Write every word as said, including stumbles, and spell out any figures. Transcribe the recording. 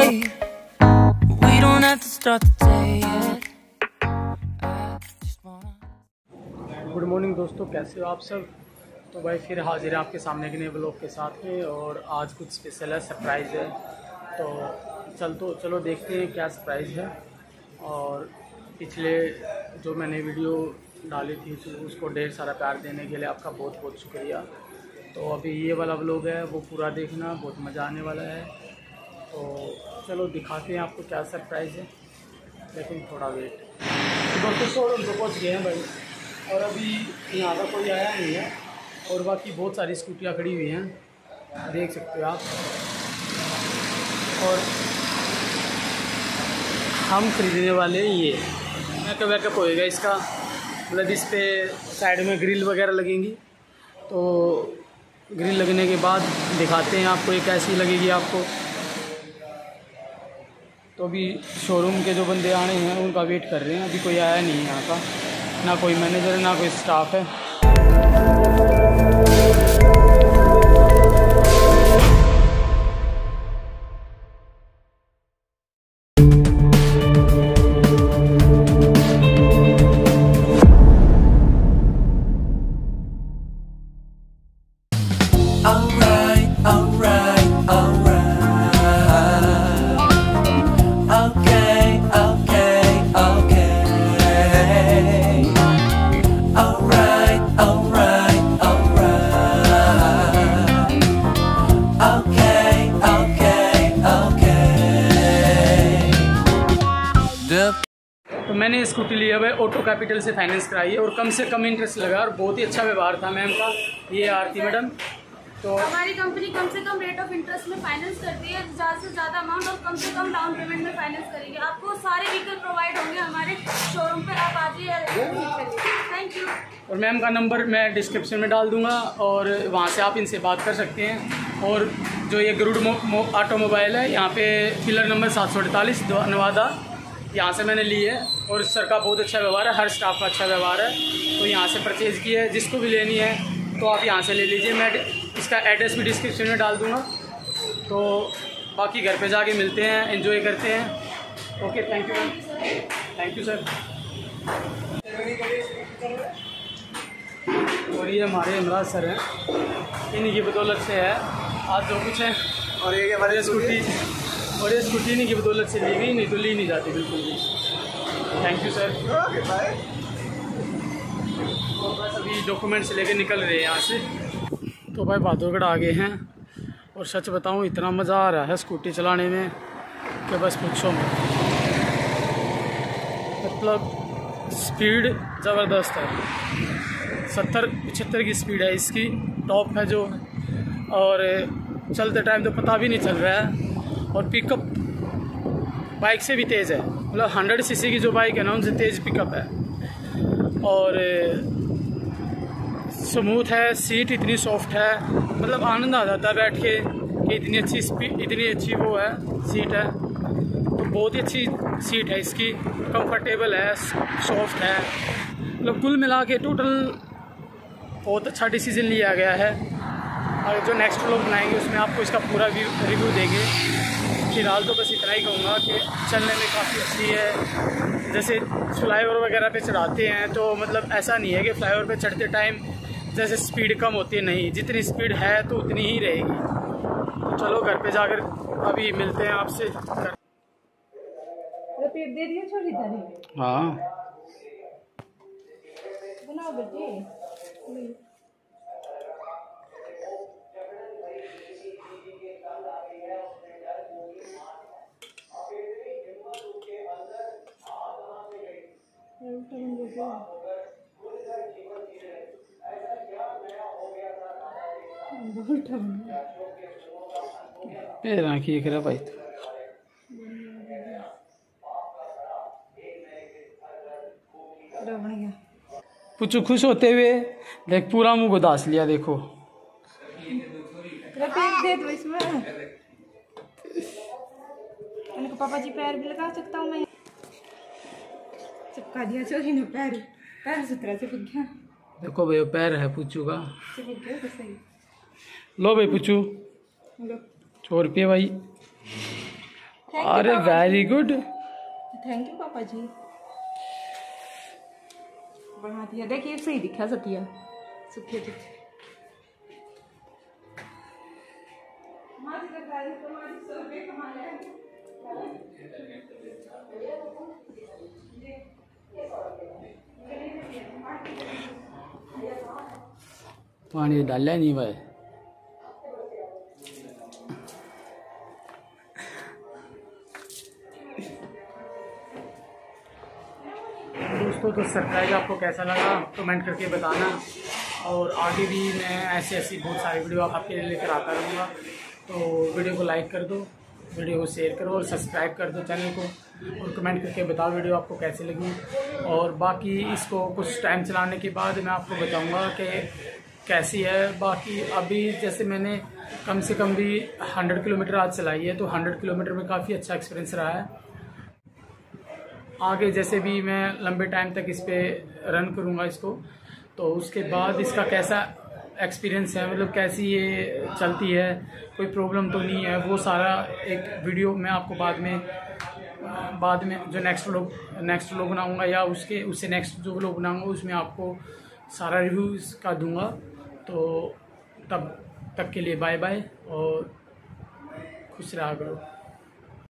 way. We don't have to start the day yet. Good morning दोस्तों, कैसे हो आप सब। तो भाई फिर हाजिर है आपके सामने के नए ब्लॉग के साथ में, और आज कुछ स्पेशल है, सरप्राइज़ है। तो चल तो चलो देखते हैं क्या सरप्राइज़ है। और पिछले जो मैंने वीडियो डाली थी तो उसको ढेर सारा प्यार देने के लिए आपका बहुत बहुत शुक्रिया। तो अभी ये वाला ब्लॉग है वो पूरा देखना, बहुत मज़ा आने वाला है। तो चलो दिखाते हैं आपको क्या सरप्राइज़ है, लेकिन थोड़ा वेट। तो दोस्तों शोरूम तो पहुँच गए हैं भाई, और अभी यहाँ का कोई आया नहीं है, और बाकी बहुत सारी स्कूटियाँ खड़ी हुई हैं, देख सकते हो आप। और हम खरीदने वाले ये मैकअप वैकअप होएगा इसका, मतलब इस पर साइड में ग्रिल वगैरह लगेंगी। तो ग्रिल लगने के बाद दिखाते हैं आपको ये कैसी लगेगी आपको। तो अभी शोरूम के जो बंदे आने हैं उनका वेट कर रहे हैं, अभी कोई आया नहीं है यहाँ का, ना कोई मैनेजर है ना कोई स्टाफ है। Alright, alright, alright. Okay, okay, okay. Alright, alright, alright. Okay, okay, okay. तो मैंने स्कूटी लिया हुआ है, ऑटो कैपिटल से फाइनेंस कराई है, और कम से कम इंटरेस्ट लगा, और बहुत ही अच्छा व्यवहार था मैम का। ये आरती मैडम। तो हमारी कंपनी कम से कम रेट ऑफ इंटरेस्ट में फाइनेंस करती है, ज़्यादा से ज़्यादा अमाउंट और कम से कम डाउन पेमेंट में फाइनेंस करेंगे। आपको सारे व्हीकल प्रोवाइड होंगे हमारे शोरूम पे, आप आ जाइए। Thank you. और मैम का नंबर मैं डिस्क्रिप्शन में डाल दूंगा, और वहाँ से आप इनसे बात कर सकते हैं। और जो ये गरुड़ ऑटोमोबाइल है, यहाँ पे पिलर नंबर सात सौ अड़तालीस नवादा, यहाँ से मैंने ली है, और सर का बहुत अच्छा व्यवहार है, हर स्टाफ का अच्छा व्यवहार है। तो यहाँ से परचेज़ की है, जिसको भी लेनी है तो आप यहाँ से ले लीजिए। मैं इसका एड्रेस भी डिस्क्रिप्शन में डाल दूँगा। तो बाकी घर पे जाके मिलते हैं, एंजॉय करते हैं। Okay, thank you ma'am, thank you sir. और ये हमारे इमराज सर हैं, इन्हीं की बदौलत से है आज जो कुछ है। और ये हमारी स्कूटी और ये स्कूटी इन्हीं की बदौलत से ली गई, नहीं तो ली नहीं जाती बिल्कुल भी। Thank you sir. तो बस अभी डॉक्यूमेंट्स लेके निकल रहे हैं यहाँ से। तो भाई बहादुरगढ़ आ गए हैं, और सच बताऊँ इतना मज़ा आ रहा है स्कूटी चलाने में कि बस पूछो मत। मतलब स्पीड ज़बरदस्त है, सत्तर पचहत्तर की स्पीड है इसकी, टॉप है जो। और चलते टाइम तो पता भी नहीं चल रहा है। और पिकअप बाइक से भी तेज़ है, मतलब हंड्रेड सीसी की जो बाइक है ना उनसे तेज़ पिकअप है। और स्मूथ है, सीट इतनी सॉफ्ट है, मतलब आनंद आ जाता है बैठ के कि इतनी अच्छी स्पीड, इतनी अच्छी वो है सीट है। तो बहुत ही अच्छी सीट है इसकी, कंफर्टेबल है, सॉफ्ट है, मतलब कुल मिला के टोटल बहुत अच्छा डिसीजन लिया गया है। और जो नेक्स्ट व्लॉग बनाएंगे उसमें आपको इसका पूरा रिव्यू देंगे। फिलहाल तो बस इतना ही कहूँगा कि चलने में काफ़ी अच्छी है। जैसे फ्लाईओवर वगैरह पे चढ़ाते हैं तो मतलब ऐसा नहीं है कि फ्लाईओवर पे चढ़ते टाइम जैसे स्पीड कम होती है, नहीं, जितनी स्पीड है तो उतनी ही रहेगी। तो चलो घर पे जाकर अभी मिलते हैं आपसे। दे दिया छोटी दादी। हाँ बनाओ बेटे। पैर की करा भाई। पुचू खुश होते हुए देख, पूरा मुंह गोदास लिया, देखो। दे दो इसमें। मैंने पापा जी पैर भी लगा सकता हूँ मैं। चिपका दिया छोरी ने पैर, पैर सुतरा चिपक गया। देखो भाई पैर है पुचू का। लो भाई पुचू सौ रुपये भाई। अरे वेरी गुड, थैंक यू पापा जी। बना दिया, देखिए सही दिखा सतिया सुखे चिट्ठे। पानी डाला नहीं भाई। दोस्तों तो सरप्राइज आपको कैसा लगा कमेंट करके बताना, और आगे भी मैं ऐसी ऐसी बहुत सारी वीडियो आपके लिए लेकर आता रहूँगा। तो वीडियो को लाइक कर दो, वीडियो को शेयर करो और सब्सक्राइब कर दो चैनल को, और कमेंट करके बताओ वीडियो आपको कैसी लगी। और बाकी इसको कुछ टाइम चलाने के बाद मैं आपको बताऊंगा कि कैसी है। बाकी अभी जैसे मैंने कम से कम भी हंड्रेड किलोमीटर आज चलाई है, तो हंड्रेड किलोमीटर में काफ़ी अच्छा एक्सपीरियंस रहा है। आगे जैसे भी मैं लंबे टाइम तक इस पर रन करूँगा इसको, तो उसके बाद इसका कैसा एक्सपीरियंस है, मतलब कैसी ये चलती है, कोई प्रॉब्लम तो नहीं है, वो सारा एक वीडियो मैं आपको बाद में बाद में जो नेक्स्ट व्लॉग नेक्स्ट व्लॉग बनाऊँगा या उसके उससे नेक्स्ट जो व्लॉग बनाऊँगा उसमें आपको सारा रिव्यू इसका दूँगा। तो तब तक के लिए बाय बाय और खुश रहा करो।